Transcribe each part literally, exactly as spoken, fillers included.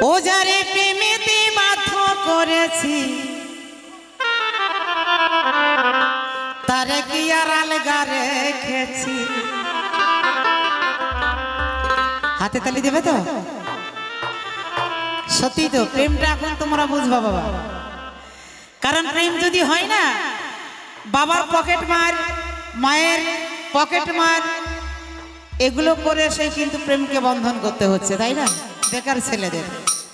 ও যারে প্রেমেতে বাধ্য করেছি তারে কি আর আলগা রেখেছি। হাতে তালি দেবে তো? সত্যি তো, প্রেমটা এখন তোমরা বুঝবা বাবা। কারণ প্রেম যদি হয় না, বাবার পকেট মার, মায়ের পকেট মার, এগুলো করে সে কিন্তু প্রেমকে বন্ধন করতে হচ্ছে, তাই না বেকার ছেলেদের।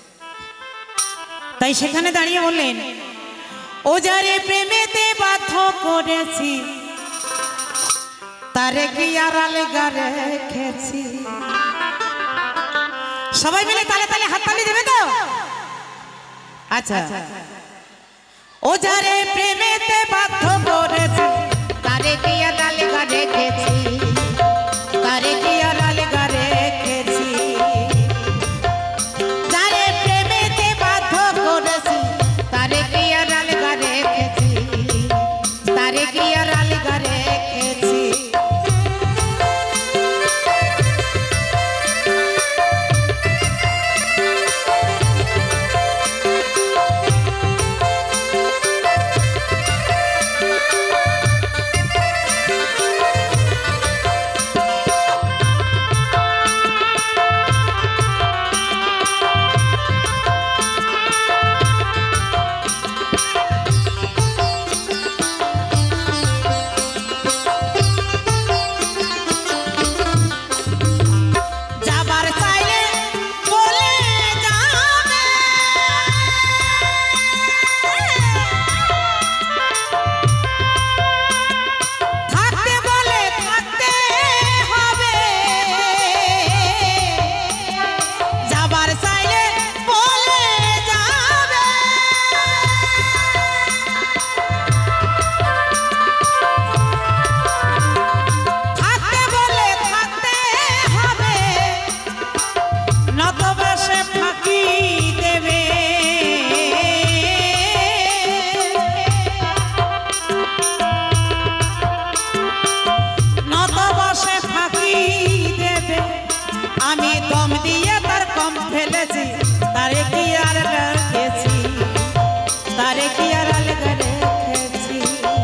তাই সেখানে দাঁড়িয়ে বললেন, ও যারে প্রেমেতে বাধ্য করেছি তারে কি আর আলগা রেখেছি। সবাই মিলে তালে তালে হাত তালি দেবে তো? আচ্ছা। ও যারে প্রেমেতে বাধ্য করেছি তারে কি আর আলগা রেখেছি, তারে কি আর আলগা রেখেছি। যারে প্রেমেতে বাধ্য করেছি তারে কি আর আলগা রেখেছি, তারে কি আর আলগা রেখেছি। আমি দম দিয়ে তার কম ফেলেছি তারে কি আর রেখেছি, তারে কি আর আলগা রেখেছি।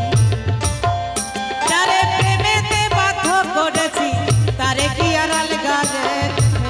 যারে প্রেমেতে বাধ্য করেছি তারে কি আর আলগা রেখেছি।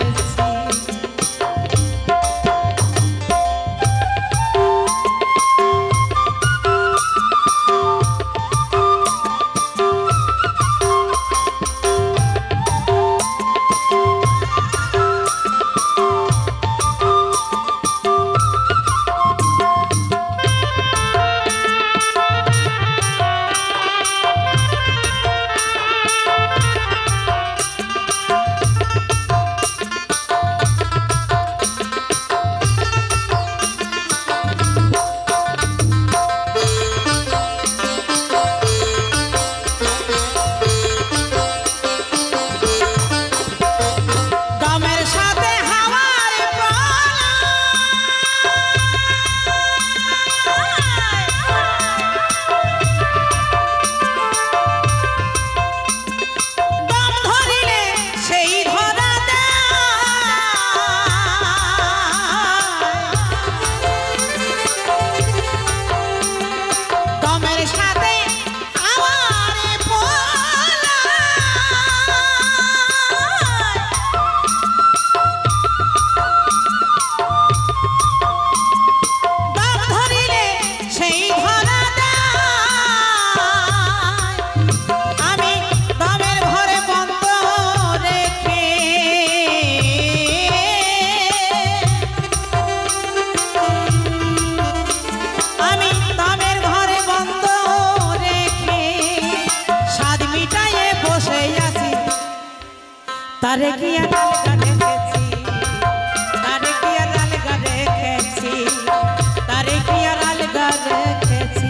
তারে কি আর আলগা রেখেছি, তারে কি আর আলগা রেখেছি, তারে কি আর আলগা রেখেছি।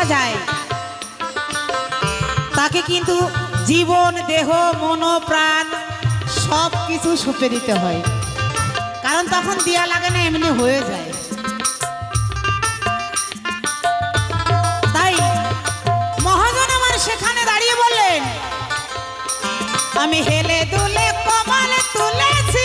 যায় তাকে কিন্তু জীবন দেহ মন প্রাণ সব কিছু সঁপে দিতে হয়, কারণ তখন দেয়া লাগে না, এমনি হয়ে যায়। তাই মহাজন আমার সেখানে দাঁড়িয়ে বললেন, আমি হেলে দুলে কমাল তুলেছি,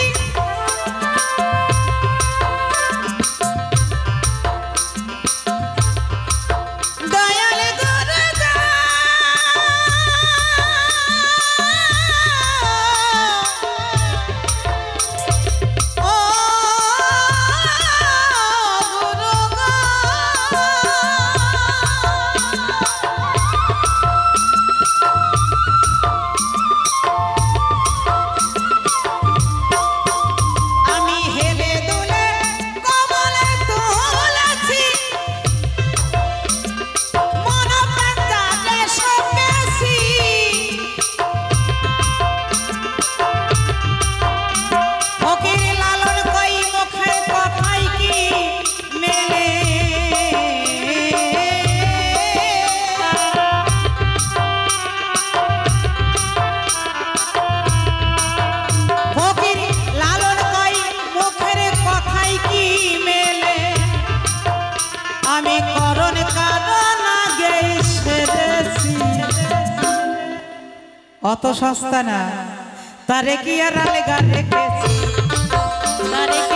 অত সস্তা না, তারে কি আর আলেগা রেখেছি, তারে